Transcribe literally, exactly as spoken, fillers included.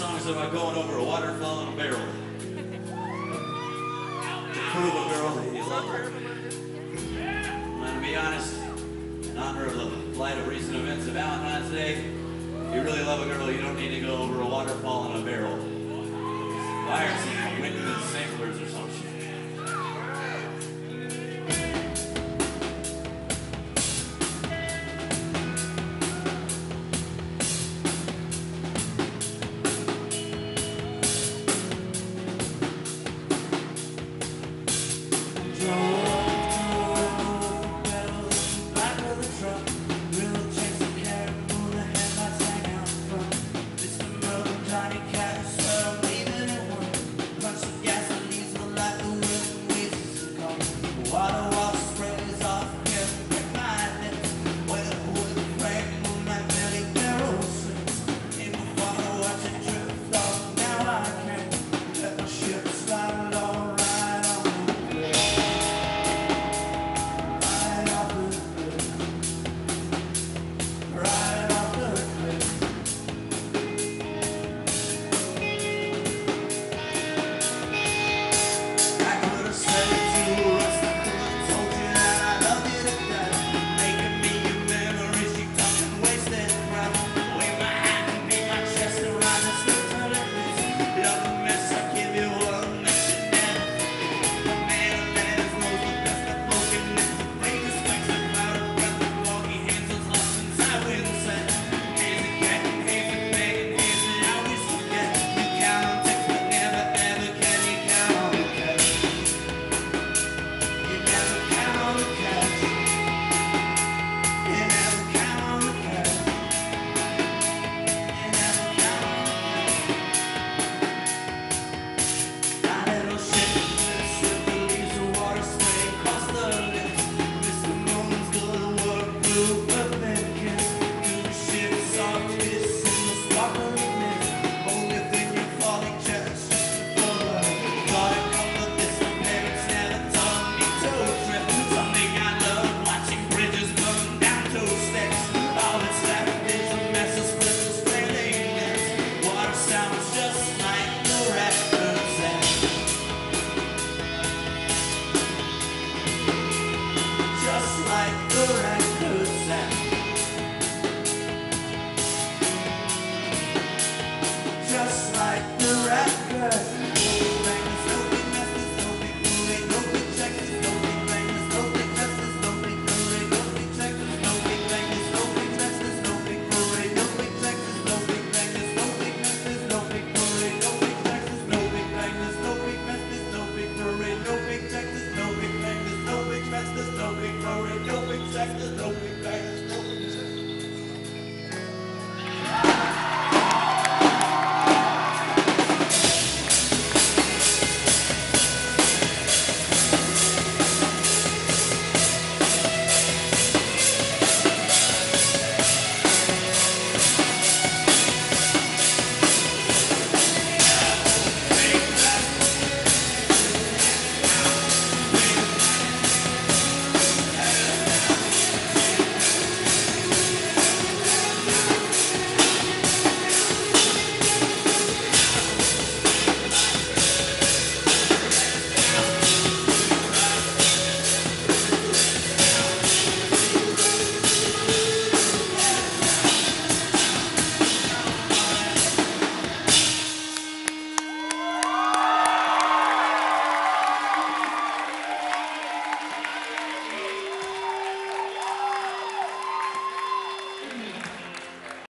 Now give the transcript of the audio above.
song's about going over a waterfall in a barrel. To prove a girl that you love her. And to be honest, in honor of the light of recent events of Valentine's Day, if you really love a girl, you don't need to go over a waterfall in a barrel. Buy her some Wickman samplers or some shit.